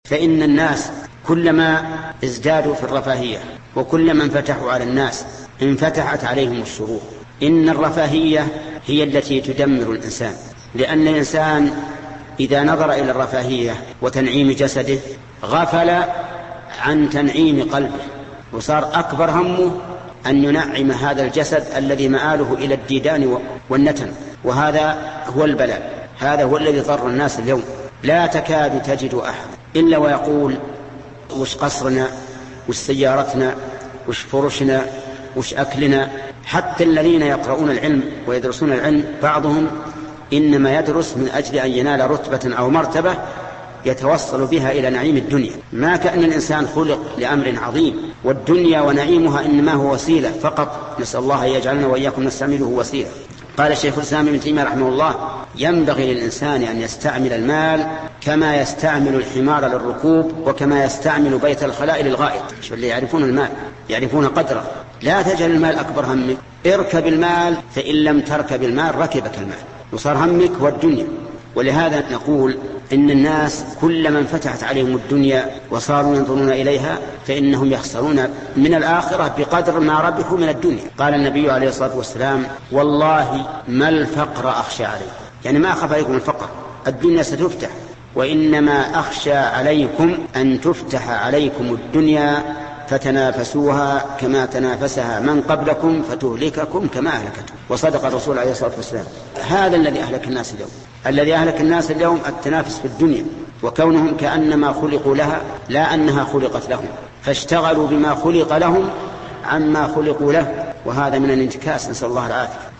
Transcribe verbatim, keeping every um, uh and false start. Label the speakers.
Speaker 1: فإن الناس كلما ازدادوا في الرفاهية وكلما انفتحوا على الناس انفتحت عليهم الشرور. إن الرفاهية هي التي تدمر الإنسان، لأن الإنسان إذا نظر إلى الرفاهية وتنعيم جسده غفل عن تنعيم قلبه، وصار أكبر همه أن ينعم هذا الجسد الذي مآله إلى الديدان والنتن، وهذا هو البلاء، هذا هو الذي ضر الناس اليوم. لا تكاد تجد أحد إلا ويقول وش قصرنا، وش سيارتنا، وش فرشنا، وش أكلنا. حتى الذين يقرؤون العلم ويدرسون العلم بعضهم إنما يدرس من أجل أن ينال رتبة أو مرتبة يتوصل بها إلى نعيم الدنيا، ما كأن الإنسان خلق لأمر عظيم، والدنيا ونعيمها إنما هو وسيلة فقط. نسأل الله أن يجعلنا وإياكم نستعمله وسيلة. قال الشيخ الإسلام ابن تيمية رحمه الله: ينبغي للإنسان أن يستعمل المال كما يستعمل الحمار للركوب، وكما يستعمل بيت الخلاء للغائط. شو اللي يعرفون المال يعرفون قدره. لا تجعل المال أكبر همك، اركب المال، فإن لم تركب المال ركبك المال وصار همك والدنيا. ولهذا نقول إن الناس كلما انفتحت عليهم الدنيا وصاروا ينظرون إليها فإنهم يخسرون من الآخرة بقدر ما ربحوا من الدنيا. قال النبي عليه الصلاة والسلام: والله ما الفقر أخشى عليكم، يعني ما أخاف عليكم الفقر، الدنيا ستفتح، وإنما أخشى عليكم أن تفتح عليكم الدنيا فتنافسوها كما تنافسها من قبلكم فتهلككم كما أهلكتهم. وصدق الرسول عليه الصلاة والسلام. هذا الذي أهلك الناس اليوم، الذي أهلك الناس اليوم التنافس في الدنيا، وكونهم كأنما خلقوا لها لا أنها خلقت لهم، فاشتغلوا بما خلق لهم عما خلقوا له، وهذا من الانتكاس، نسأل الله العافية.